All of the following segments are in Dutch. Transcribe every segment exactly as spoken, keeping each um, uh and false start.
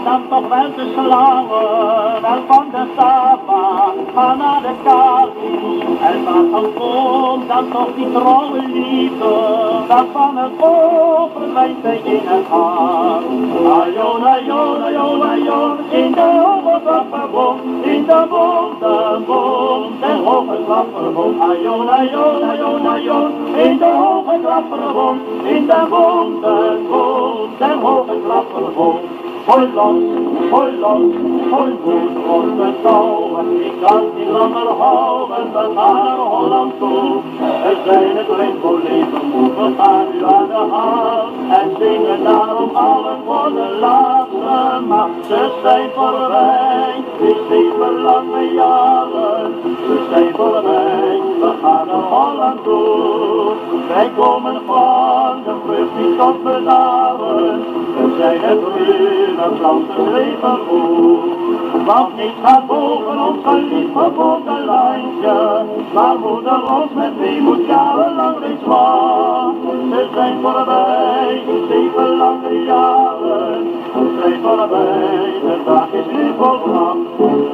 dan toch wel de slangen en van de Saba, ga naar de Kali. En wat dan komt, dan toch die trouwe liefde, dat van het overlijden in het hart. Ajon, ajon, ajon, ajon, in de hoge klapperboom, in de boom, de boom, de hoge klapperboom. Ajon, ajon, ajon, ajon, in de hoge klapperboom, in de boom, de boom, de hoge klapperboom. Hoi los, hoi los, hoi goed op de touwen. Ik kan niet langer houden, we gaan naar Holland toe. We zijn het leven, we gaan nu aan de hand. En zingen daarom alle voor de laatste macht. Ze zijn voorbij, die zeven lange jaren. Ze zijn voorbij, we gaan naar Holland toe. Wij komen van de vlucht niet tot bedaren. We zijn het ruwe Franse leven goed. Want niets gaat boven ons geliefd verboden lijntje. Maar moeder ons met weemoed jarenlang reeds wacht. Ze zijn voorbij, die zeven lange jaren. Ze zijn voorbij, de dag is nu volbracht.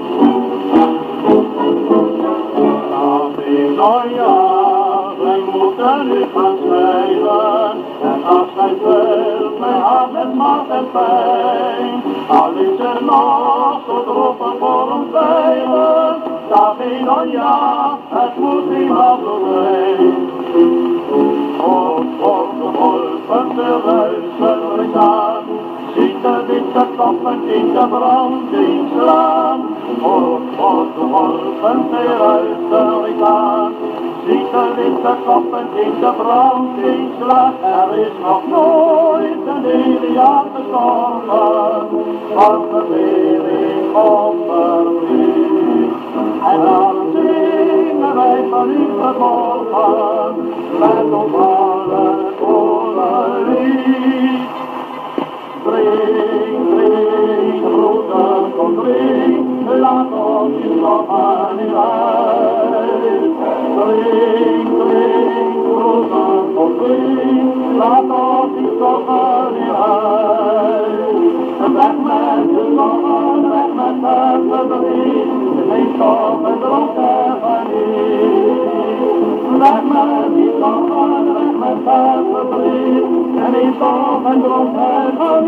Dag nieuwjaar, wij moeten nu gaan schrijven. En afscheid vult mijn hart met macht en pijn. Al is er nog zo droppen voor ons beiden. Dag nieuwjaar, het moet niemand zijn. Op, op de golven te ruisen aan. Ziet de witte koppen in de branding slaan. Op, op de golven te ruisen aan. Ziet de witte koppen in de branding slaan. Er is nog nooit een hele jaar gestorven van verveling of verdriet. En dan zingen wij van u vermogen met ons allen korenlied. Drink, drink, broeder, kom drink, laat ons niet stoppen in huis. Drink, drink, broeder, kom drink, laat ons niet stoppen in huis. Weg met de zorgen, weg met het verdriet, geen stof en dronk ervaring. Weg met die zorgen, weg met het verdriet, en geen stof en dronk ervaring.